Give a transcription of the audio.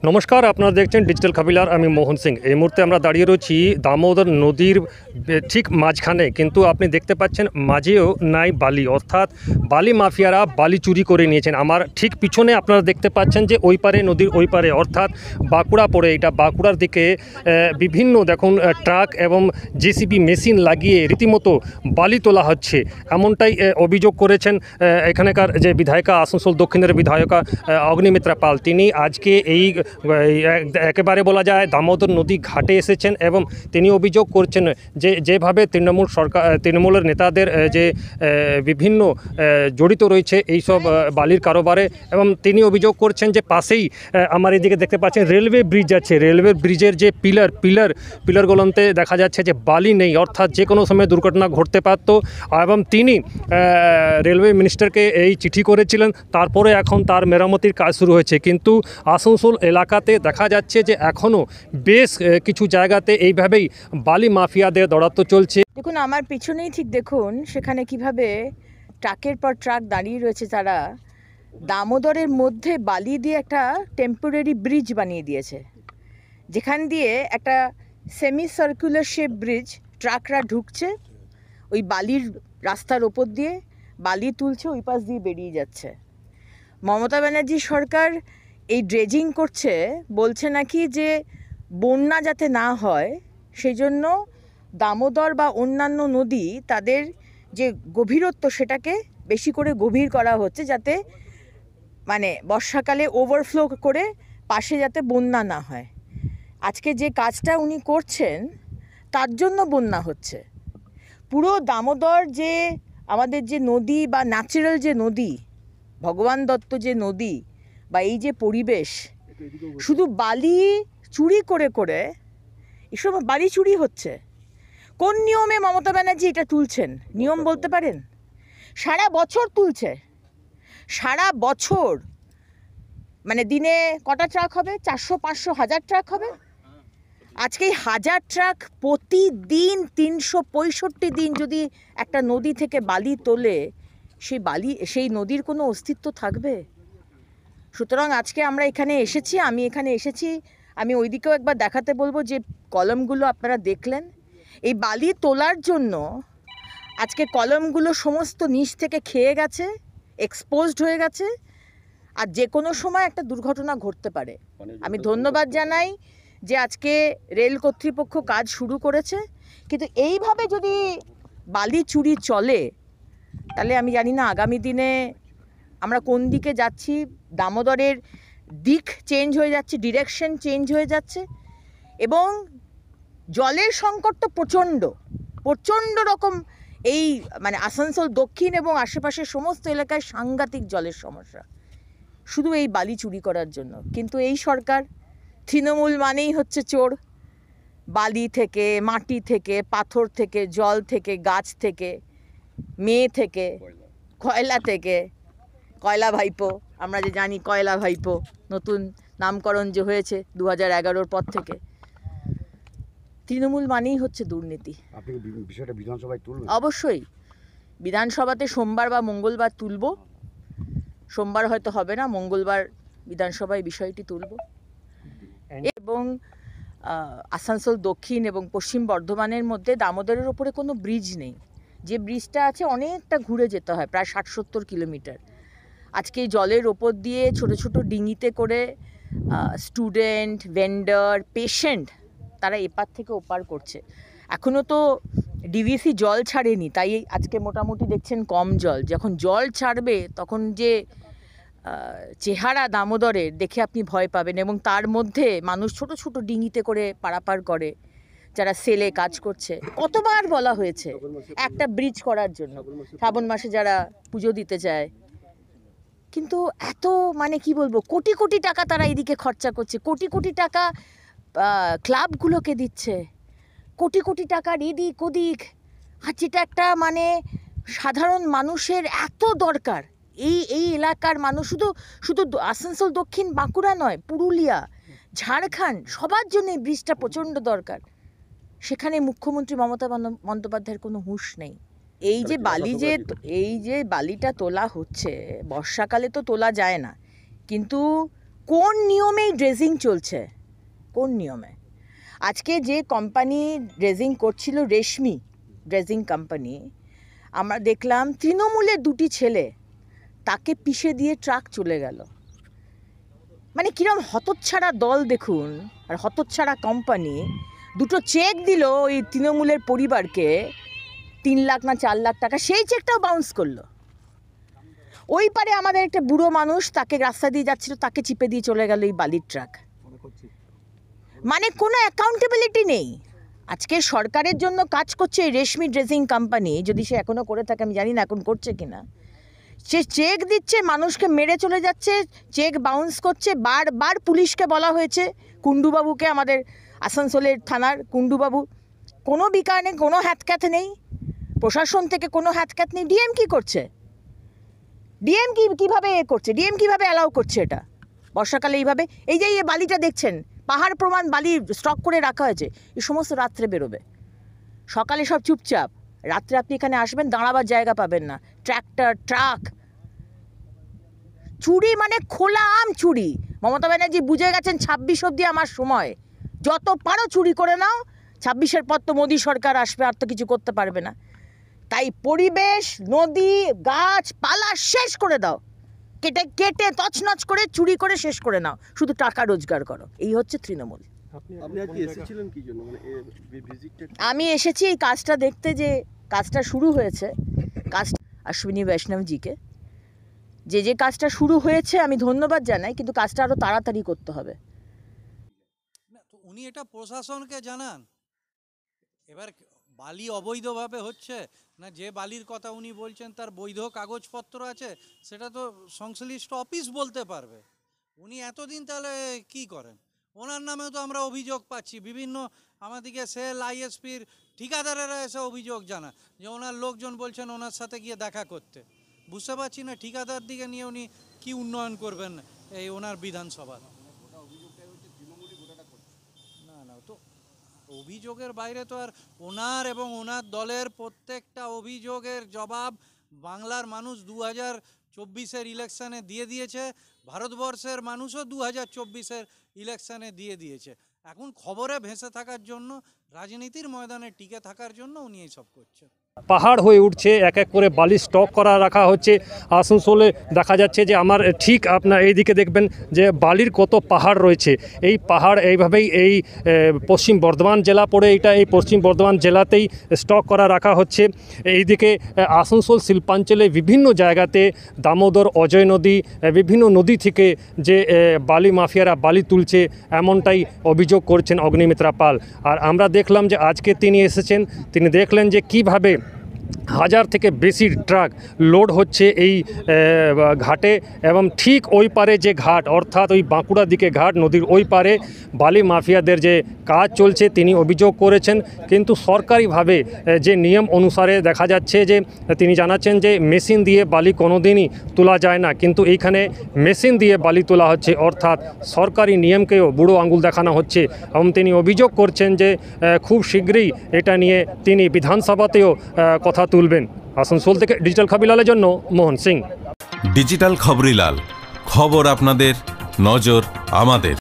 নমস্কার, আপনারা দেখছেন ডিজিটাল খাবিলার। আমি মোহন সিং। এই মুহূর্তে আমরা দাঁড়িয়ে রয়েছি দামোদর নদীর ঠিক মাঝখানে, কিন্তু আপনি দেখতে পাচ্ছেন মাঝেও নাই বালি, অর্থাৎ বালি মাফিয়ারা বালি চুরি করে নিয়েছেন। আমার ঠিক পিছনে আপনারা দেখতে পাচ্ছেন যে ওই পারে, নদীর ওই পারে, অর্থাৎ বাঁকুড়া পড়ে, এটা বাঁকুড়ার দিকে বিভিন্ন দেখুন ট্রাক এবং জেসিবি মেশিন লাগিয়ে রীতিমতো বালি তোলা হচ্ছে, এমনটাই অভিযোগ করেছেন এখানকার যে বিধায়িকা, আসানসোল দক্ষিণের বিধায়িকা অগ্নিমিত্রা পাল। তিনি আজকে এই একেবারে বলা যায় দামোদর নদী ঘাটে এসেছেন এবং তিনি অভিযোগ করছেন যে যেভাবে তৃণমূলের নেতাদের যে বিভিন্ন জড়িত রয়েছে এইসব বালির কারোবারে, এবং তিনি অভিযোগ করছেন যে পাশেই আমার এদিকে দেখতে পাচ্ছেন রেলওয়ে ব্রিজ আছে, রেলওয়ে ব্রিজের যে পিলারগুলোতে দেখা যাচ্ছে যে বালি নেই, অর্থাৎ যে কোনো সময় দুর্ঘটনা ঘটতে পারত। এবং তিনি রেলওয়ে মিনিস্টারকে এই চিঠি করেছিলেন, তারপরে এখন তার মেরামতির কাজ শুরু হয়েছে, কিন্তু আসানসোল এলাকাতে দেখা যাচ্ছে যে এখনও বেশ কিছু জায়গাতে এইভাবেই বালি মাফিয়াদের দৌরাত্ম চলছে। দেখুন, আমার পিছনেই ঠিক দেখুন সেখানে কিভাবে ট্রাকের পর ট্রাক দাঁড়িয়ে রয়েছে। তারা দামোদরের মধ্যে বালি দিয়ে একটা টেম্পোরারি ব্রিজ বানিয়ে দিয়েছে, যেখান দিয়ে একটা সেমি সার্কুলার শেপ ব্রিজ, ট্রাকরা ঢুকছে ওই বালির রাস্তার ওপর দিয়ে, বালি তুলছে, ওই পাশ দিয়ে বেরিয়ে যাচ্ছে। মমতা ব্যানার্জি সরকার এই ড্রেজিং করছে, বলছে নাকি যে বন্যা যাতে না হয় সেই জন্য দামোদর বা অন্যান্য নদী তাদের যে গভীরত্ব সেটাকে বেশি করে গভীর করা হচ্ছে, যাতে মানে বর্ষাকালে ওভারফ্লো করে পাশে যাতে বন্যা না হয়। আজকে যে কাজটা উনি করছেন তার জন্য বন্যা হচ্ছে। পুরো দামোদর যে আমাদের যে নদী বা ন্যাচারাল যে নদী, ভগবান দত্ত যে নদী বা এই যে পরিবেশ, শুধু বালি চুরি করে করে এসব বালি চুরি হচ্ছে। কোন নিয়মে মমতা ব্যানার্জি এটা তুলছেন নিয়ম বলতে পারেন? সারা বছর তুলছে, সারা বছর। মানে দিনে কটা ট্রাক হবে? 400, 500, 1000 ট্রাক হবে। আজকে 1000 ট্রাক প্রতিদিন 365 দিন যদি একটা নদী থেকে বালি তোলে, সেই নদীর কোনো অস্তিত্ব থাকবে? সুতরাং আজকে আমরা এখানে এসেছি, আমি ওইদিকেও একবার দেখাতে বলবো যে কলমগুলো আপনারা দেখলেন, এই বালি তোলার জন্য আজকে কলমগুলো সমস্ত নিচ থেকে খেয়ে গেছে, এক্সপোজড হয়ে গেছে, আর যে কোনো সময় একটা দুর্ঘটনা ঘটতে পারে। আমি ধন্যবাদ জানাই যে আজকে রেল কর্তৃপক্ষ কাজ শুরু করেছে, কিন্তু এইভাবে যদি বালি চুরি চলে তাহলে আমি জানি না আগামী দিনে আমরা কোন দিকে যাচ্ছি। দামোদরের দিক চেঞ্জ হয়ে যাচ্ছে, ডিরেকশন চেঞ্জ হয়ে যাচ্ছে, এবং জলের সংকট তো প্রচণ্ড রকম। এই মানে আসানসোল দক্ষিণ এবং আশেপাশের সমস্ত এলাকায় সাংঘাতিক জলের সমস্যা, শুধু এই বালি চুরি করার জন্য। কিন্তু এই সরকার, তৃণমূল মানেই হচ্ছে চোর। বালি থেকে, মাটি থেকে, পাথর থেকে, জল থেকে, গাছ থেকে, মেয়ে থেকে, কয়লা থেকে, কয়লা ভাইপো, আমরা যে জানি কয়লা ভাইপো নতুন নামকরণ যে হয়েছে 2011-র পর থেকে। তৃণমূল মানেই হচ্ছে দুর্নীতি। আপনি বিষয়টা বিধানসভায় তুলবেন? অবশ্যই বিধানসভাতে সোমবার বা মঙ্গলবার তুলব। সোমবার হয়তো হবে না, মঙ্গলবার বিধানসভায় বিষয়টি তুলব। এবং আসানসোল দক্ষিণ এবং পশ্চিম বর্ধমানের মধ্যে দামোদরের ওপরে কোনো ব্রিজ নেই। যে ব্রিজটা আছে অনেকটা ঘুরে যেতে হয়, প্রায় 60-70 কিলোমিটার। আজকে জলের ওপর দিয়ে ছোট ছোট ডিঙিতে করে স্টুডেন্ট, ভেন্ডার, পেশেন্ট তারা এপার থেকে ওপার করছে। এখনও তো ডিভিসি জল ছাড়েনি, তাই আজকে মোটামুটি দেখছেন কম জল। যখন জল ছাড়বে তখন যে চেহারা দামোদরের দেখে আপনি ভয় পাবেন। এবং তার মধ্যে মানুষ ছোট ছোট ডিঙিতে করে পারাপার করে, যারা সেলে কাজ করছে। কতবার বলা হয়েছে একটা ব্রিজ করার জন্য, শ্রাবণ মাসে যারা পুজো দিতে যায়, কিন্তু এত মানে কি বলবো, কোটি কোটি টাকা তারা এদিকে খরচা করছে, কোটি কোটি টাকা ক্লাবগুলোকে দিচ্ছে, কোটি কোটি টাকার এদিক ওদিক। আর যেটা একটা মানে সাধারণ মানুষের এত দরকার, এই এলাকার মানুষ, শুধু আসানসোল দক্ষিণ বাঁকুড়া নয়, পুরুলিয়া, ঝাড়খণ্ড, সবার জন্য এই ব্রিজটা প্রচণ্ড দরকার। সেখানে মুখ্যমন্ত্রী মমতা বন্দ্যোপাধ্যায়ের কোনো হুঁশ নেই। এই যে বালিটা তোলা হচ্ছে, বর্ষাকালে তো তোলা যায় না, কিন্তু কোন নিয়মে ড্রেজিং চলছে, কোন নিয়মে? আজকে যে কোম্পানি ড্রেজিং করছিল, রেশমি ড্রেজিং কোম্পানি, আমরা দেখলাম তৃণমূলের দুটি ছেলে তাকে পিষে দিয়ে ট্রাক চলে গেল। মানে কিরম হতচ্ছাড়া দল দেখুন, আর হতচ্ছাড়া কোম্পানি। দুটো চেক দিল ওই তৃণমূলের পরিবারকে, 3 লাখ না 4 লাখ টাকা, সেই চেকটাও বাউন্স করলো। ওই পারে আমাদের একটা বুড়ো মানুষ, তাকে রাস্তা দিয়ে যাচ্ছিল, তাকে চিপে দিয়ে চলে গেল এই বালির ট্রাক। মানে কোনো অ্যাকাউন্টেবিলিটি নেই। আজকে সরকারের জন্য কাজ করছে এই রেশমি ড্রেজিং কোম্পানি, যদি সে এখনও করে থাকে, আমি জানি না এখন করছে কিনা। সে চেক দিচ্ছে, মানুষকে মেরে চলে যাচ্ছে, চেক বাউন্স করছে। বারবার পুলিশকে বলা হয়েছে, কুণ্ডুবাবুকে, আমাদের আসানসোলের থানার কুণ্ডুবাবু, কোনো বিকার নেই, কোনো হ্যাতক্যাথ নেই, প্রশাসন থেকে কোনো হ্যাতক্যাথ নেই। ডিএম কি করছে? ডিএম কীভাবে করছে? ডিএম কীভাবে অ্যালাউ করছে এটা বর্ষাকালে এইভাবে? এই যে এই বালিটা দেখছেন, পাহাড় প্রমাণ বালি স্টক করে রাখা হয়েছে, এই সমস্ত রাত্রে বেরোবে, সকালে সব চুপচাপ। রাত্রে আপনি এখানে আসবেন, দাঁড়াবার জায়গা পাবেন না। ট্র্যাক্টর, ট্রাক, চুরি মানে খোলা আম চুরি। মমতা ব্যানার্জি বুঝে গেছেন 26 অবধি আমার সময়, যত পারো চুরি করে নাও, 26-এর পর তো মোদী সরকার আসবে, আর তো কিছু করতে পারবে না। তাই পরিবেশ, নদী, গাছপালা শেষ করে দাও, কেটে কেটে তছনছ করে, চুরি করে শেষ করে নাও, শুধু টাকা রোজগার করো। এই হচ্ছে তৃণমূল। আমি এসেছি এই কাজটা দেখতে, যে কাজটা শুরু হয়েছে, কাজ অশ্বিনী বৈষ্ণবজিকে, যে কাজটা শুরু হয়েছে আমি ধন্যবাদ জানাই, কিন্তু কাজটা আরও তাড়াতাড়ি করতে হবে। তো উনি এটা প্রশাসনকে জানান। এবার বালি অবৈধভাবে হচ্ছে না, যে বালির কথা উনি বলছেন তার বৈধ কাগজপত্র আছে, সেটা তো সংশ্লিষ্ট অফিস বলতে পারবে। উনি এতদিন তাহলে কি করেন? ওনার নামেও তো আমরা অভিযোগ পাচ্ছি, বিভিন্ন আমাদেরকে সেল, আইএসপির ঠিকাদারেরা এসে অভিযোগ জানা যে ওনার লোকজন বলছেন ওনার সাথে গিয়ে দেখা করতে। বুঝতে পারছি না ঠিকাদার দিকে নিয়ে উনি কি উন্নয়ন করবেন এই ওনার বিধানসভার। না না, তো অভিযোগের বাইরে তো আর ওনার এবং ওনার দলের প্রত্যেকটা অভিযোগের জবাব বাংলার মানুষ 2024-এর ইলেকশানে দিয়ে দিয়েছে, ভারতবর্ষের মানুষও 2024-এর ইলেকশানে দিয়ে দিয়েছে। এখন খবরে ভেসে থাকার জন্য, রাজনীতির ময়দানে টিকে থাকার জন্য উনি এইসব করছে। পাহাড় হয়ে উঠছে, এক এক করে বালি স্টক করা রাখা হচ্ছে। আসানসোলে দেখা যাচ্ছে যে আমার ঠিক আপনার এইদিকে দেখবেন যে বালির কত পাহাড় রয়েছে। এই পাহাড় এইভাবেই এই পশ্চিম বর্ধমান জেলা পড়ে, এটা এই পশ্চিম বর্ধমান জেলাতেই স্টক করা রাখা হচ্ছে। এইদিকে আসানসোল শিল্পাঞ্চলে বিভিন্ন জায়গাতে দামোদর, অজয় নদী, বিভিন্ন নদী থেকে যে বালি মাফিয়ারা বালি তুলছে, এমনটাই অভিযোগ করছেন অগ্নিমিত্রা পাল। আর আমরা দেখলাম যে আজকে তিনি এসেছেন, তিনি দেখলেন যে কিভাবে 1000 থেকে বেশি ট্রাক লোড হচ্ছে এই ঘাটে, এবং ঠিক ওই পারে যে ঘাট, অর্থাৎ ওই বাঁকুড়া দিকে ঘাট, নদীর ওই পারে বালি মাফিয়াদের যে কাজ চলছে তিনি অভিযোগ করেছেন। কিন্তু সরকারিভাবে যে নিয়ম অনুসারে দেখা যাচ্ছে যে তিনি জানাচ্ছেন যে মেশিন দিয়ে বালি কোনোদিনই তোলা যায় না, কিন্তু এইখানে মেশিন দিয়ে বালি তোলা হচ্ছে, অর্থাৎ সরকারি নিয়মকেও বুড়ো আঙুল দেখানো হচ্ছে। এবং তিনি অভিযোগ করছেন যে খুব শীঘ্রই এটা নিয়ে তিনি বিধানসভাতেও কথা তুলবেন। আসানসোল থেকে ডিজিটাল খবরিলালের জন্য মোহন সিং। ডিজিটাল খবরিলাল, খবর আপনাদের, নজর আমাদের।